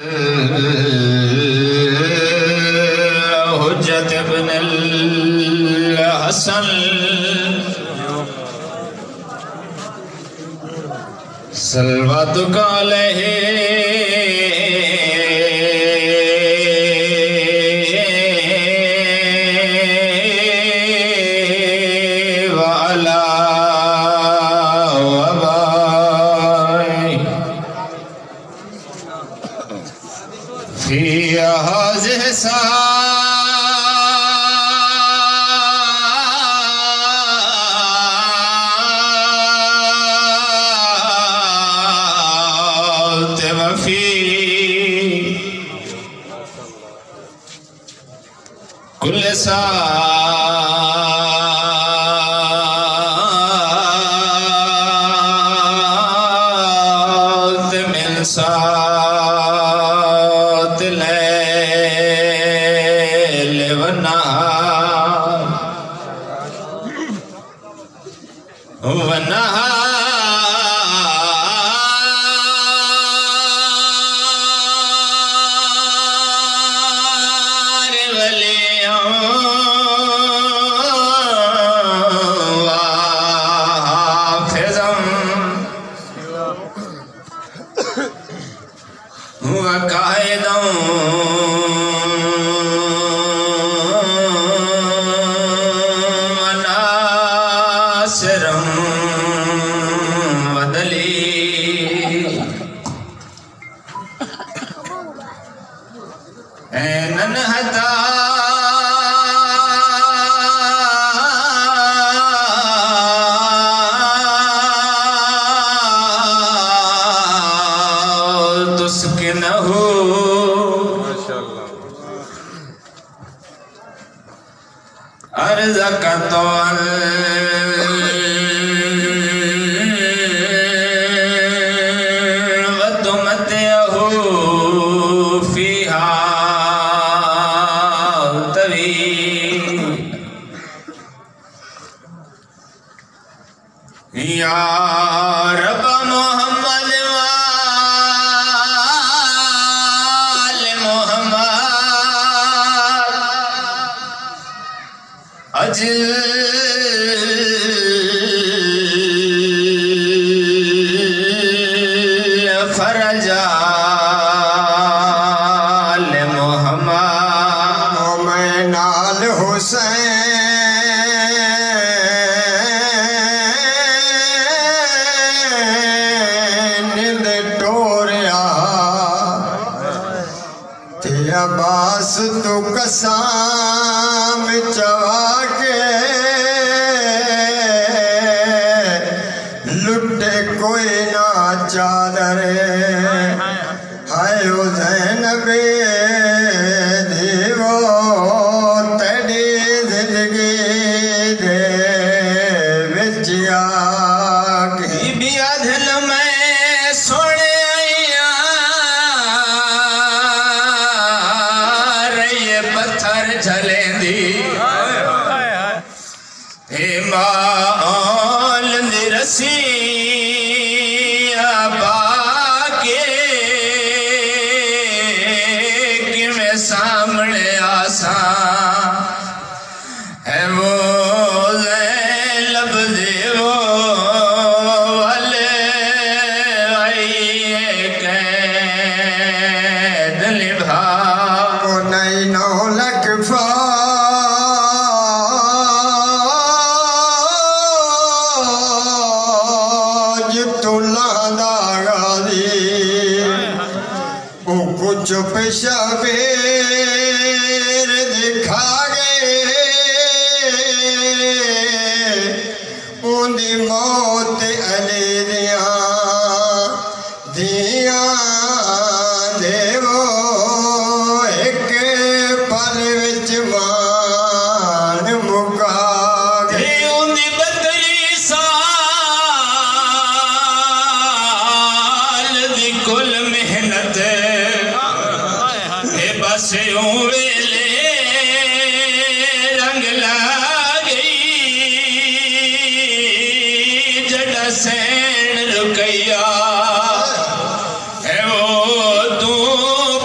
हुज्जत Ibnul Hasan सल्वातुका अलैहि व अला वबाई फी हाज़िहि कुल सात मिन सात लैल व नहार अब्बास तो कसाम चवा के लुटे कोई ना चादर हाय ज़ैनबे देवो तेरी जिंदगी दे विच आके भी अधल में सोने झलेंदी हे माल निरसी बाके कि मैं सामने आसा है वो लब देवो वाले आइए कैद निभा को नहीं नौ लख चुप शबीर दिखा गए उनकी मौत अली दिया देवो एक पल विच मान मुका गए उनकी बदली साल दी कुल मेहनत बस वेले रंग ला गई जड़ा सैन रुकैया है वो तू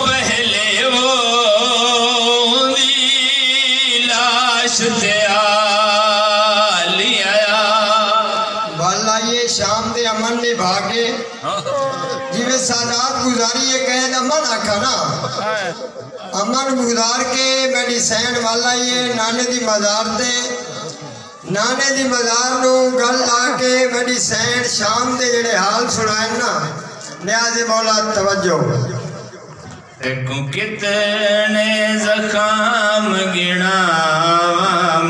जिਵੇਂ सादात गुजारी है कहे अमन आखा ना अमन गुजार के मेरी सैन वाला ये नाने दी मजार ते नाने दी मजार नु गल आके मेरी सैन शाम दे जेड़े हाल सुनाए ना न्याज़े मौला तवज्जो देखो कितने ज़ख़म गिनावा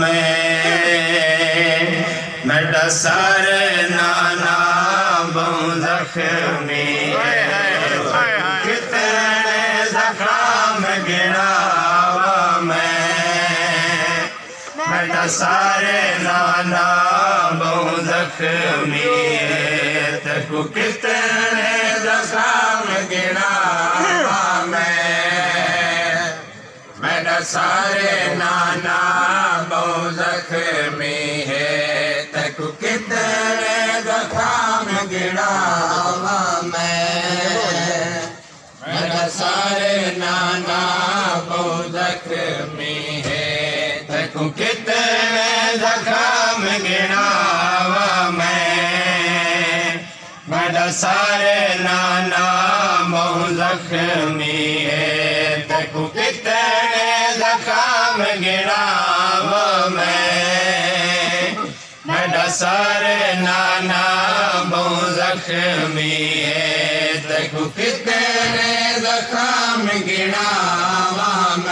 मैं डसर नाना बहु ज़ख़मी कितने ज़ख़म गिनावा मैं डसर नाना बहु ज़ख़मी देखो कितने ज़ख़म गिनावा मैं डसर नाना बहु ज़ख़मी है तकु कितने ज़ख़म गिनावा मैं डसर नाना बहु ज़ख़मी है तकु कितने ज़ख़म गिनावा मैं डसर नाना बहु ज़ख़मी है तकु कितने ज़ख़म गिनावा मैं डसर नाना बहु ज़ख़मी है तकु कितने ज़ख़म गिनावा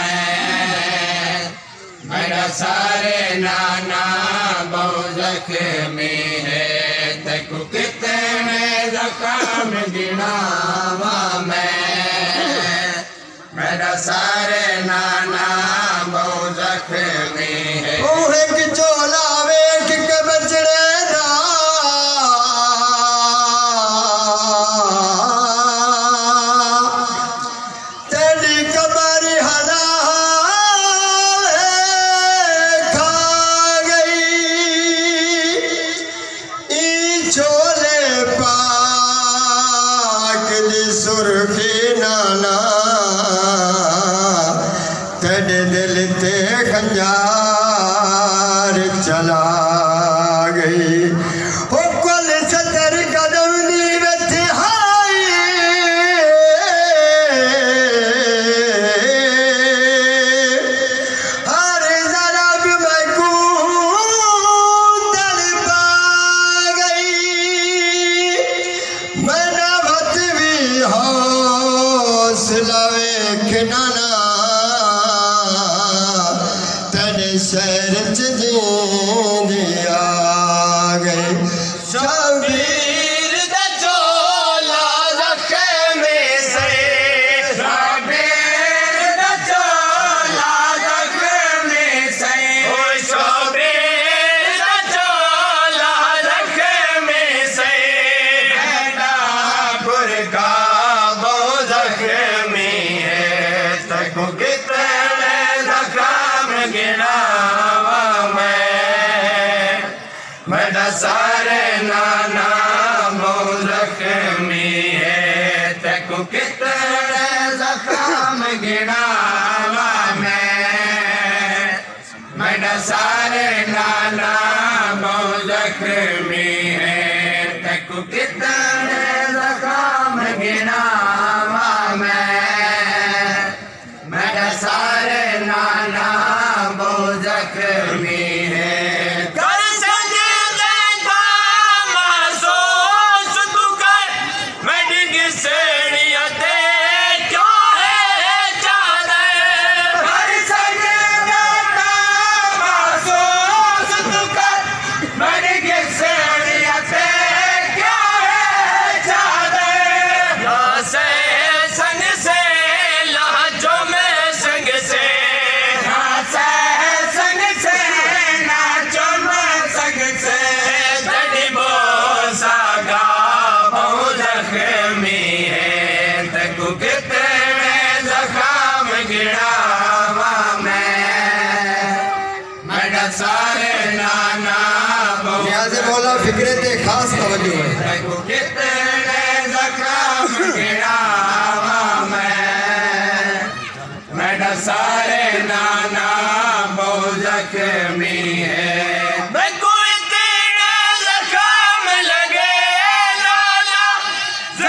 मैं डसर नाना बहु ज़ख़मी है तकु कितने ज़ख़म गिनावा मैं डसर नाना बहु ज़ख़मी है एक चोला वेख के बचड़े दा तेरी कमर हला खा गई ई चोले पाक दी सुर्खी नाना तेरे दिल ते खंजार चला गई हो कुल 70 कदम दी विच हाई हर ज़रब में कूंदड़ पा गई मैंने वत भी हौसला वेख नाना शहर जींदी आ गए शबीर दा चोला ज़ख़मी से शबीर दा चोला ज़ख़मी से ओ शबीर दा चोला ज़ख़मी से बेटा बुरका बहु ज़ख़मी है तकु कितने ज़ख़म गिनावा मैं डसर नाना बहु ज़ख़मी है तकु कितने ज़ख़म गिनावा मैं डसर नाना बहु ज़ख़मी है तकु कितने ज़ख़म गिनावा मैं डसर नाना बहु ज़ख़मी है न्याज़े मौला फिक्रे ते खास तवज्जो है मैं डसर नाना बहु ज़ख़मी है कोई तेरे ज़ख़म लगे लाला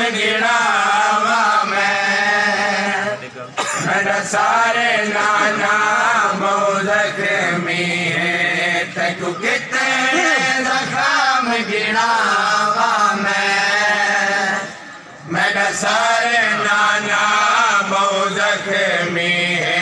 गिनावा मैं सारे नाना बहुत जख्मी है तू कितने जख्म गिनावा मैं सारे नाना बहुत जख्मी है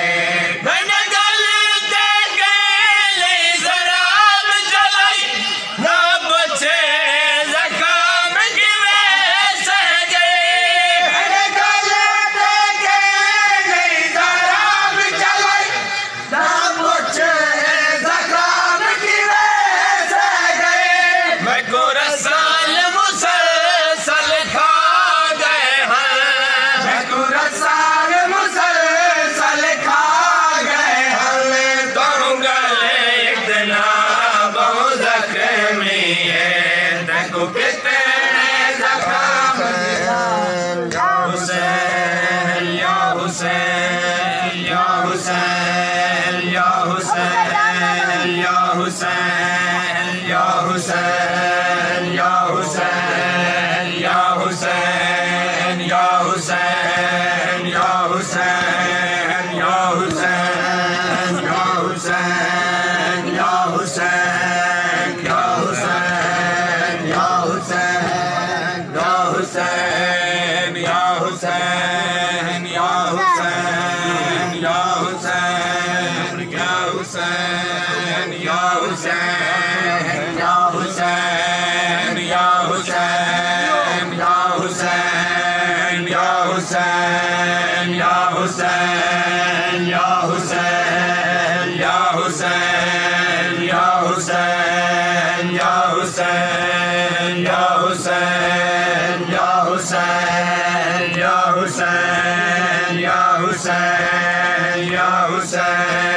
Hussein, Ya Hussein, Ya Hussein.